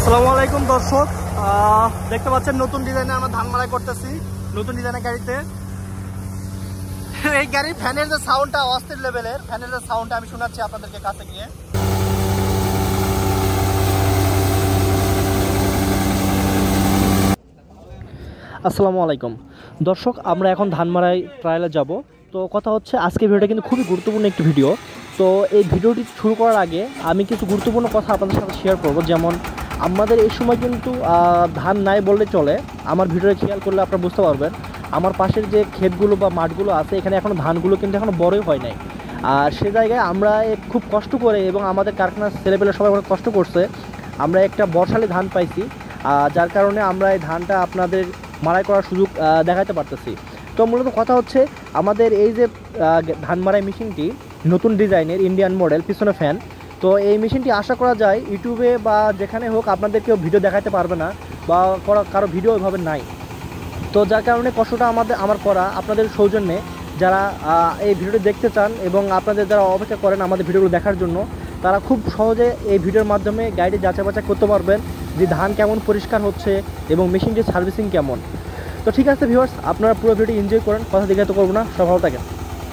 আসসালামু আলাইকুম দর্শক, দেখতে পাচ্ছেন নতুন ডিজাইনে আমরা ধান মাড়াই করতেছি। নতুন ডিজাইনের গাড়িতে এই গাড়ির ফ্যানের যে সাউন্ডটা অস্থির লেভেলের, ফ্যানের যে সাউন্ডটা আমি শোনাচ্ছি আপনাদেরকে কাছে গিয়ে। আসসালামু আলাইকুম দর্শক, আমরা এখন ধান মাড়াই ট্রায়ালে যাব। তো কথা হচ্ছে, আজকে ভিডিওটা কিন্তু খুবই গুরুত্বপূর্ণ একটি ভিডিও। তো এই ভিডিওটি শুরু করার আগে আমি কিছু গুরুত্বপূর্ণ কথা আপনাদের সাথে শেয়ার করব। যেমন আমাদের এই সময় কিন্তু ধান নাই বললে চলে। আমার ভিডিওটা খেয়াল করলে আপনারা বুঝতে পারবেন, আমার পাশের যে ক্ষেতগুলো বা মাঠগুলো আছে, এখানে এখনও ধানগুলো কিন্তু এখনও বড়ই হয় নাই। আর সে জায়গায় আমরা খুব কষ্ট করে, এবং আমাদের কারখানার ছেলেপেলে সবাই অনেক কষ্ট করছে, আমরা একটা বর্ষালি ধান পাইছি, যার কারণে আমরা এই ধানটা আপনাদের মাড়াই করার সুযোগ দেখাতে পারতেছি। তো মূলত কথা হচ্ছে, আমাদের এই যে ধান মাড়াই মেশিনটি নতুন ডিজাইনের ইন্ডিয়ান মডেল, পিছনে ফ্যান। তো এই মেশিনটি আশা করা যায় ইউটিউবে বা যেখানে হোক আপনাদের কেউ ভিডিও দেখাতে পারবে না, বা কারো ভিডিও ওইভাবে নাই। তো যার কারণে কষ্টটা আমার করা আপনাদের সৌজন্যে। যারা এই ভিডিওটি দেখতে চান এবং আপনাদের যারা অপেক্ষা করেন আমাদের ভিডিওগুলো দেখার জন্য, তারা খুব সহজে এই ভিডিওর মাধ্যমে গাড়িটি যাচাই বাছাই করতে পারবেন যে ধান কেমন পরিষ্কার হচ্ছে এবং মেশিনটির সার্ভিসিং কেমন। তো ঠিক আছে ভিউয়ার্স, আপনারা পুরো ভিডিওটি এনজয় করেন, কথা দিকে তো করবো না, সব ভালো থাকেন।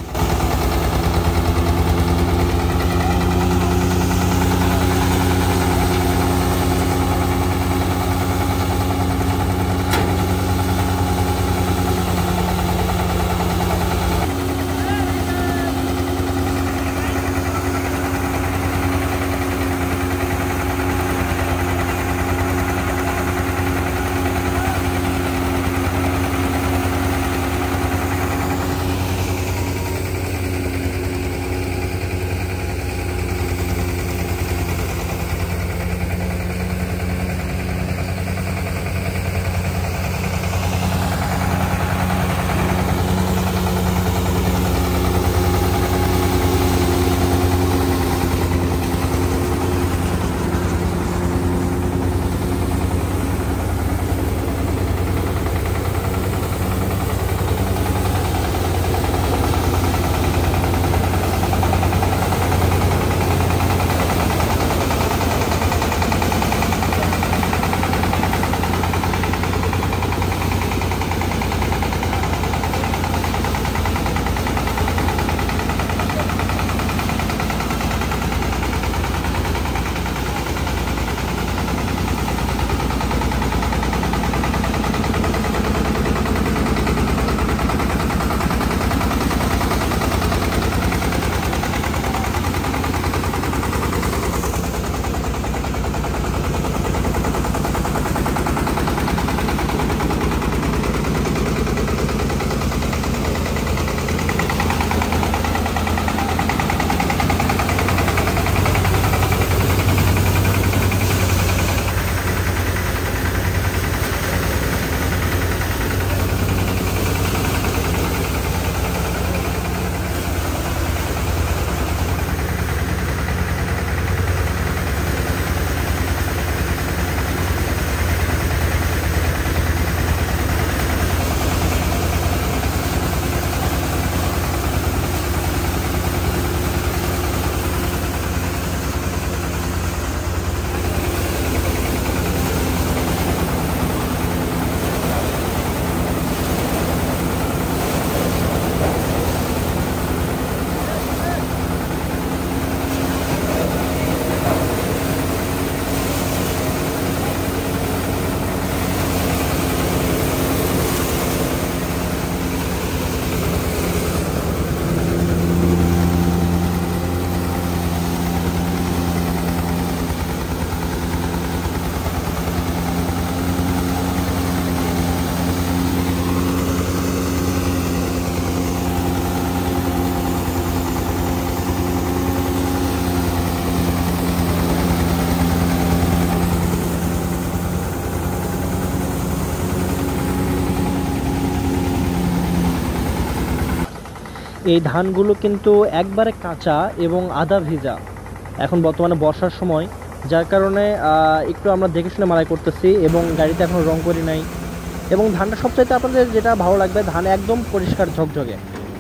এই ধানগুলো কিন্তু একবারে কাঁচা এবং আধা ভেজা, এখন বর্তমানে বর্ষার সময়, যার কারণে একটু আমরা দেখে শুনে মাড়াই করতেছি, এবং গাড়িতে এখনও রং করি নাই। এবং ধানটা সবচাইতে আপনাদের যেটা ভালো লাগবে, ধান একদম পরিষ্কার ঝকঝকে।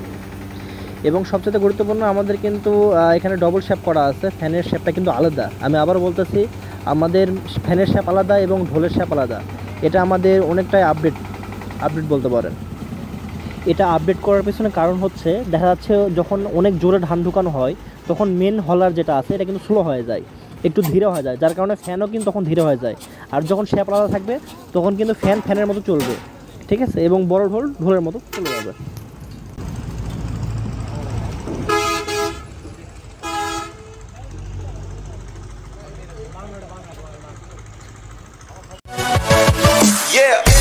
এবং সবচেয়ে গুরুত্বপূর্ণ, আমাদের কিন্তু এখানে ডবল শেপ করা আছে, ফ্যানের শেপটা কিন্তু আলাদা। আমি আবার বলতেছি, আমাদের ফ্যানের শ্যাপ আলাদা এবং ঢোলের শ্যাপ আলাদা। এটা আমাদের অনেকটাই আপডেট বলতে পারেন। এটা আপডেট করার পেছনে কারণ হচ্ছে দেখা যাচ্ছে যখন অনেক জোরে ধান ঢুকানো হয় তখন মেন হলার যেটা আছে এটা কিন্তু স্লো হয়ে যায়, একটু ধীরে হয়ে যায়, যার কারণে ফ্যানও কিন্তু তখন ধীরে হয়ে যায়। আর যখন শ্যাপ আলাদা থাকবে তখন কিন্তু ফ্যানের মতো চলবে, ঠিক আছে, এবং বড় ঢোল ঢোলের মতো চলে যাবে। Yeah.